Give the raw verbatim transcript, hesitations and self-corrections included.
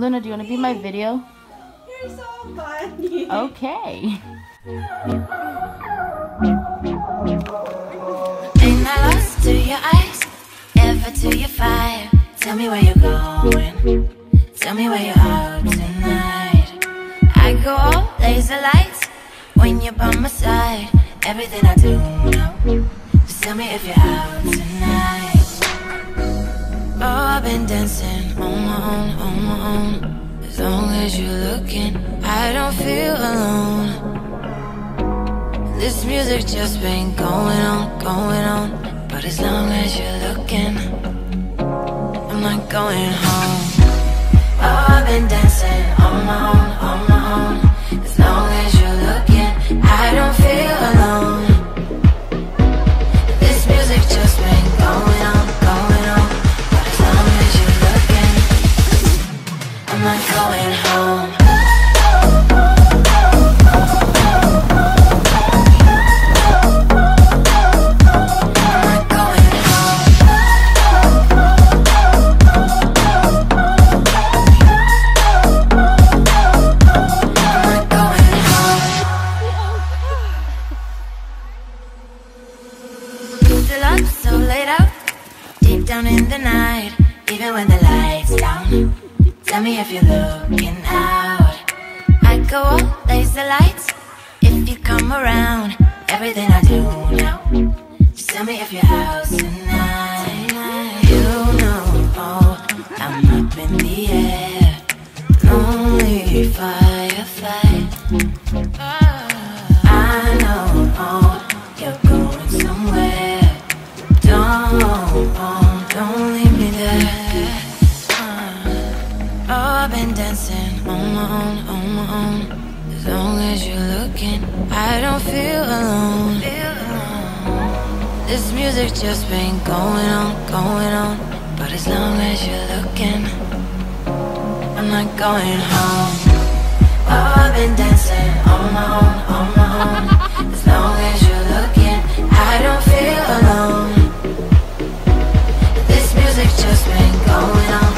Luna, do you want to be my video? You're so funny. Okay. Ain't I lost to your eyes, ever to your fire? Tell me where you're going, tell me where you're out tonight. I go all laser lights when you're by my side. Everything I do now, just tell me if you're out tonight. Oh, I've been dancing on my own, on my own. As long as you're looking, I don't feel alone. This music just been going on, going on. But as long as you're looking, I'm not going home. Oh, I've been dancing on my own, on my own. As long as you're looking, I don't feel alone. This music just been going on, going on. But as long as you're looking, I'm not going home. So laid out, deep down in the night, even when the lights down. Tell me if you're looking out. I go all laser lights if you come around. Everything I do now, just tell me if you're out tonight. You know, oh, I'm up in the air, lonely firefly. I know, oh, you're going somewhere. Don't, oh, don't leave me there. uh, Oh, I've been dancing on my own, on my own. As long as you're looking, I don't feel alone. This music just been going on, going on. But as long as you're looking, I'm not going home. Oh, I've been dancing on my own, on my own. As long as you're looking, I don't feel alone. This music just been going on.